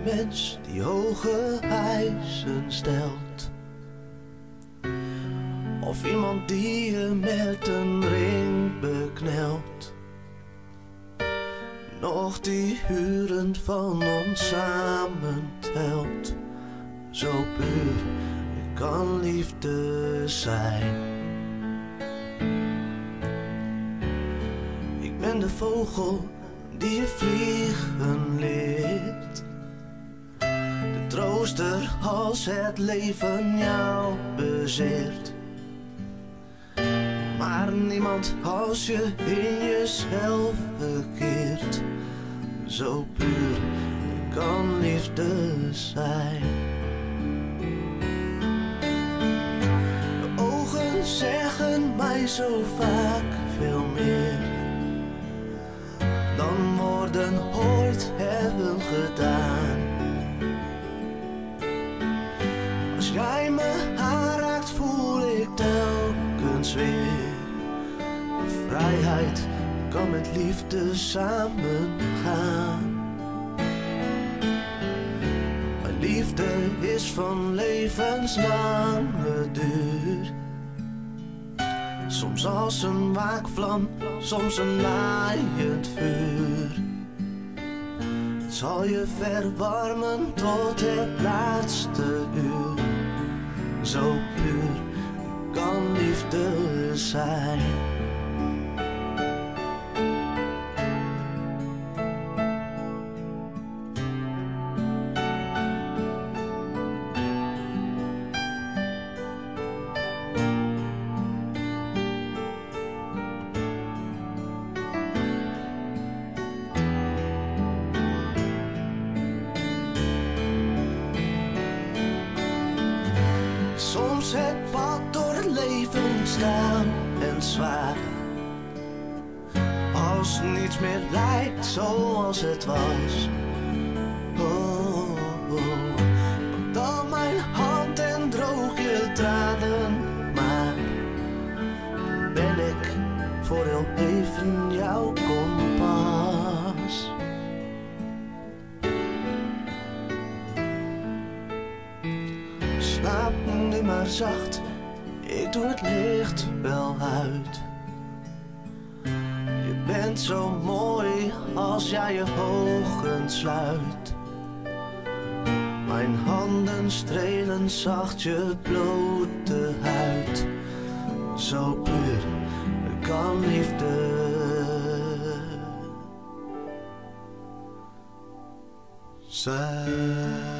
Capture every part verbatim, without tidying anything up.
mens die hoge eisen stelt. Of iemand die je met een ring beknelt. Nog die uren van ons samen telt. Zo puur kan liefde zijn. Ik ben de vogel die je vliegen leert. De trooster als het leven jou bezeert. Maar niemand als je in jezelf verkeert. Zo puur kan liefde zijn. De ogen zeggen mij zo vaak veel meer dan woorden ooit hebben gedaan. Als jij me aanraakt voel ik telkens weer. De vrijheid kan met liefde samen gaan. Maar liefde is van levenslange duur. Soms als een waakvlam, soms een laaiend vuur. Het zal je verwarmen tot het laatste uur. Zo puur kan liefde zijn. Soms het pad door het leven stijl en zwaar. Als niets meer lijkt zoals het was. Oh, oh, oh. Pak dan mijn hand en droog je tranen. Maar ben ik voor heel even jouw kompas. Slaap nu maar zacht, ik doe het licht wel uit. Je bent zo mooi als jij je ogen sluit. Mijn handen strelen zacht je blote huid. Zo puur kan liefde zijn.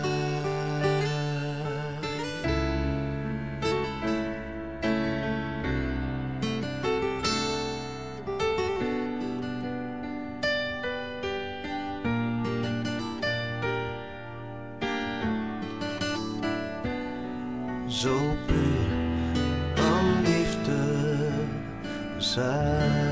Zo puur kan liefde zijn.